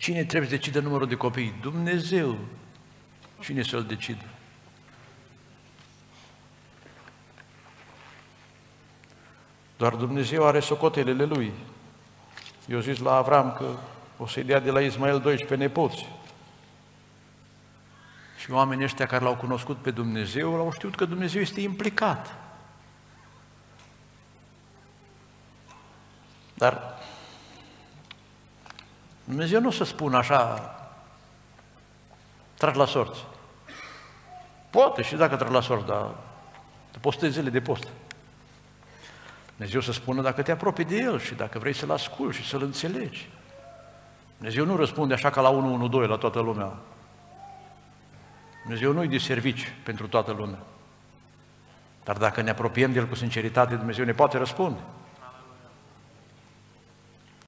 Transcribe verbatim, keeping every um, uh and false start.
Cine trebuie să decide numărul de copii? Dumnezeu. Cine să-l decidă? Doar Dumnezeu are socotelele Lui. Eu zis la Avram că o să-i dea de la Ismael doisprezece nepoți. Și oamenii ăștia care l-au cunoscut pe Dumnezeu, l-au știut că Dumnezeu este implicat. Dar Dumnezeu nu o să spună așa, tragi la sorți. Poate și dacă tragi la sorți, dar postezi zile de post. Dumnezeu să spună dacă te apropii de El și dacă vrei să-L asculți și să-L înțelegi. Dumnezeu nu răspunde așa ca la unu unu doi la toată lumea. Dumnezeu nu-i de servici pentru toată lumea. Dar dacă ne apropiem de El cu sinceritate, Dumnezeu ne poate răspunde.